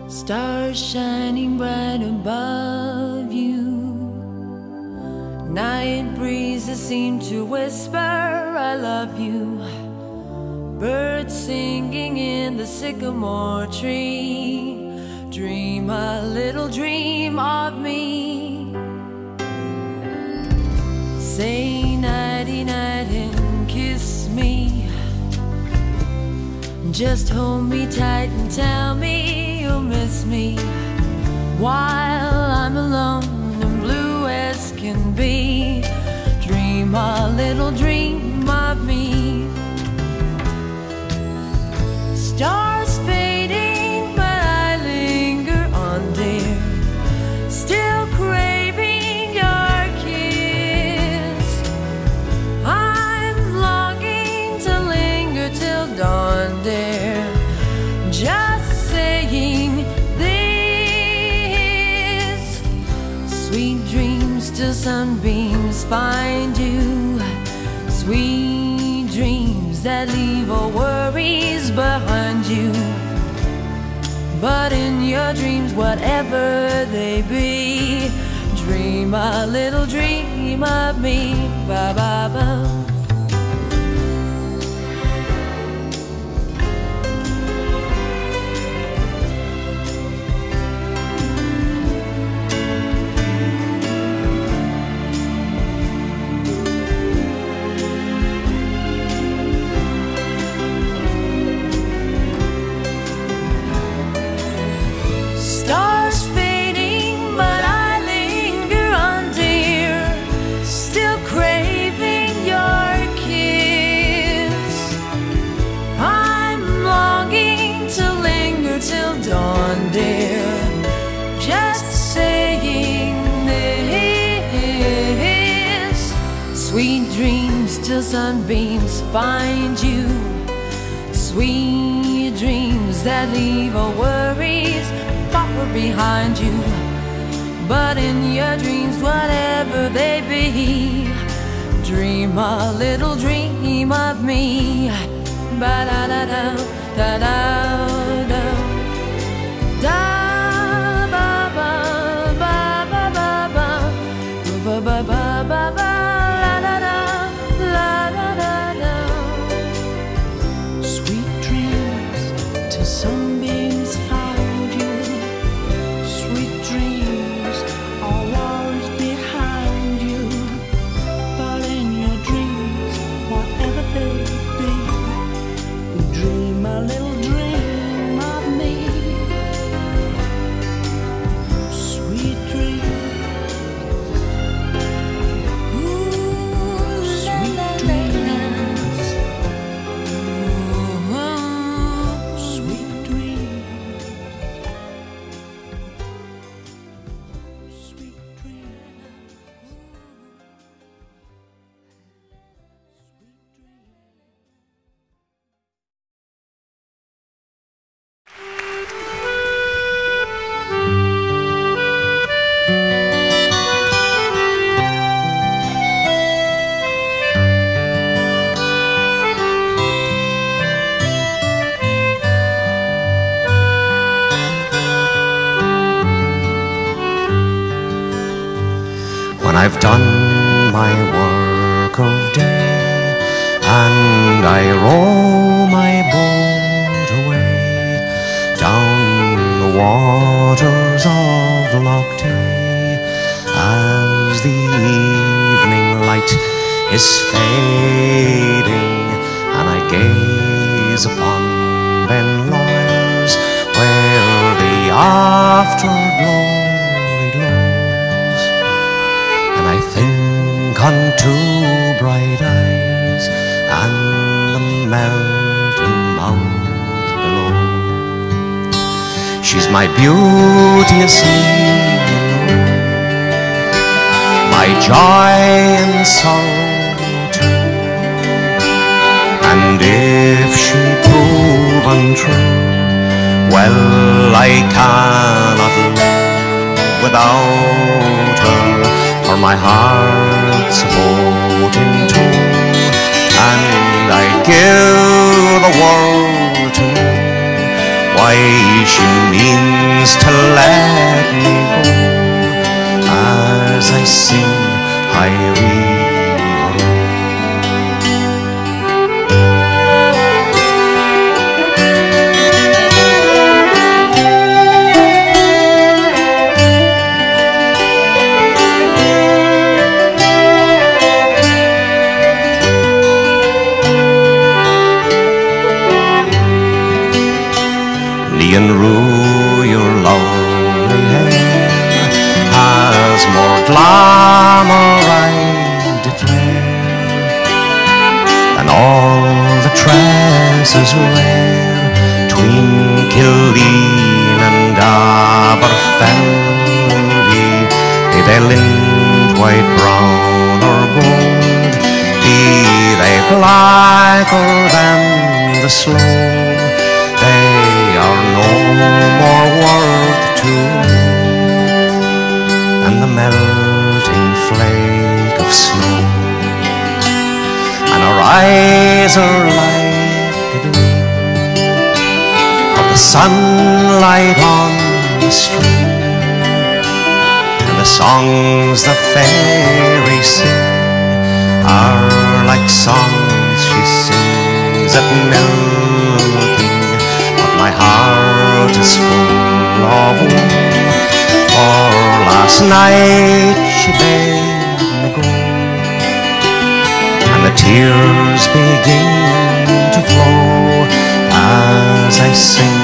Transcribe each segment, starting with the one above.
Stars shining bright above you. Night breezes seem to whisper, I love you. Birds singing in the sycamore tree. Dream a little dream of me. Say nighty-night and kiss me. Just hold me tight and tell me you'll miss me while I'm alone and blue as can be. Dream a little dream of me. Stars fading, but I linger on, dear, still craving your kiss. I'm longing to linger till dawn, dear, just saying this. Sweet dreams till sunbeams find you. Sweet dreams that leave all worries behind you. But in your dreams, whatever they be, dream a little dream of me. Ba ba ba. Sweet dreams till sunbeams find you. Sweet dreams that leave all worries far behind you. But in your dreams, whatever they be, dream a little dream of me. Ba da da da da da da da ba ba ba ba ba ba ba ba ba ba ba. Sunbeams found you. Sweet dreams are worries behind you. But in your dreams, whatever they be, dream a little dream of me. Sweet dreams. Ooh, sweet dreams. Sweet dreams. Sweet dreams. When I've done my work of day and I row my boat away down the waters of Loch Tay, as the evening light is fading and I gaze upon Ben Lawers where the afterglow I think on two bright eyes and the melting mount below. She's my beauteous evening, my joy and sorrow too. And if she prove untrue, well, I cannot live without her. For my heart's a boat in tow, and I'd give the world to know why she means to let me go as I sing Highway. And Rue, your lovely hair has more glamour, I declare, than all the tresses rare 'tween Killeen and Aberfeldy. Be they lint, white, brown or gold, be they blacker than the sloe, they are no more worth to me than the melting flake of snow. And her eyes are like the gleam of the sunlight on the stream, and the songs the fairies sing are like songs she sings at milking. My heart is full of woe, for last night she bade me go, and the tears begin to flow as I sing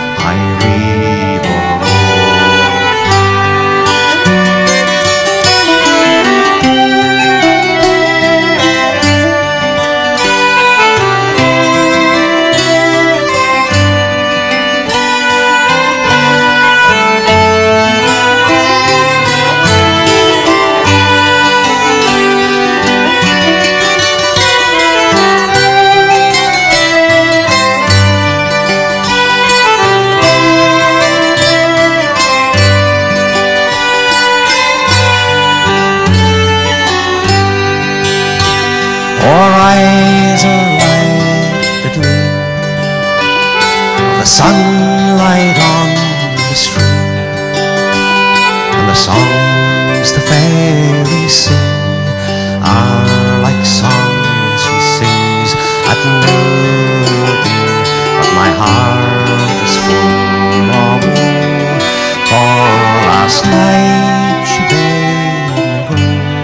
eyes are like the gleam of the sunlight on the stream, and the songs the fairies sing are like songs she sings at milking. But my heart is full of woe, for last night she bade me go,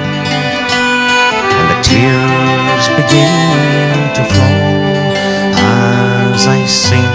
and the tears begin to flow as I sing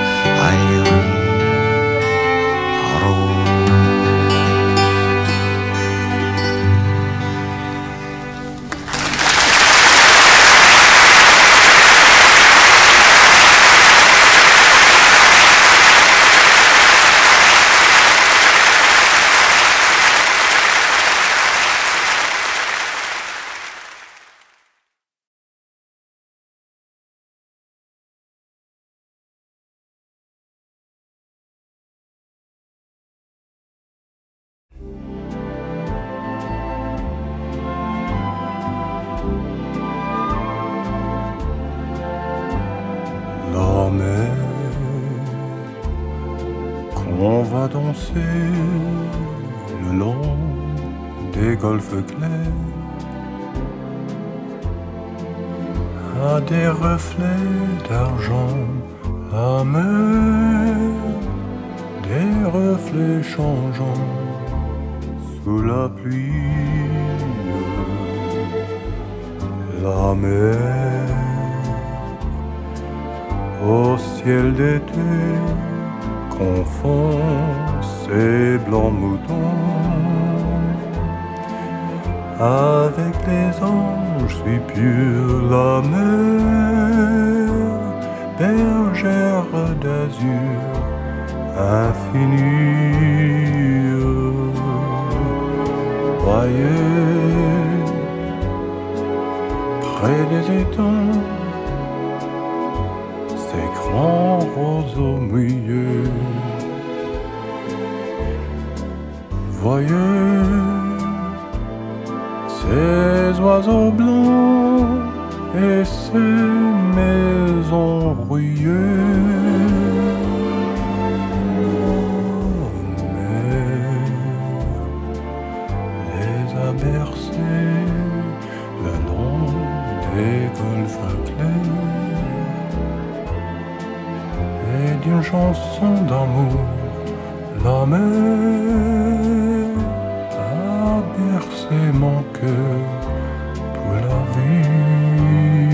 On va danser le long des golfes clairs à des reflets d'argent amer, des reflets changeants sous la pluie. La mer au ciel d'été confond ces blancs moutons avec les anges si purs. La mer, bergère d'azur infinie, voyez près des étangs ces grands roseaux mouillés. Voyez ces oiseaux blancs et ces maisons rouillées. golfe clair et d'une chanson d'amour. La mer a bercé mon cœur pour la vie.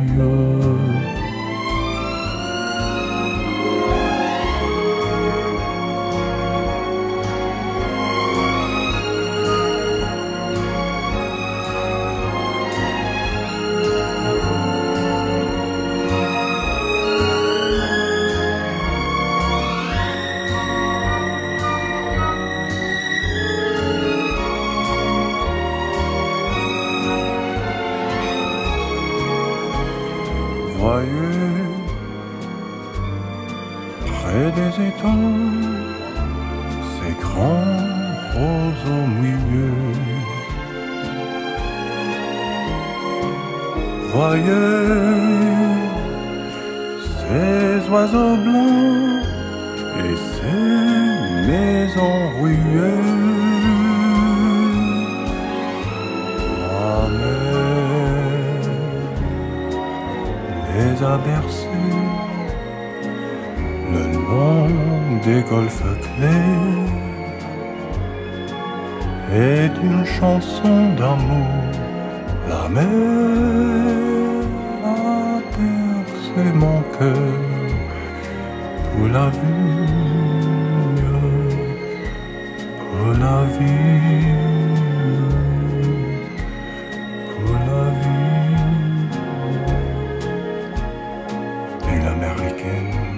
Voyez, près des étangs, ces grands roseaux mouilleux. Voyez, ces oiseaux blancs et ces maisons rouillées. La mer les a bercés le long des golfes clairs et d'une chanson d'amour. La mer a bercé mon cœur pour la vie, pour la vie, pour la vie. Et l'américaine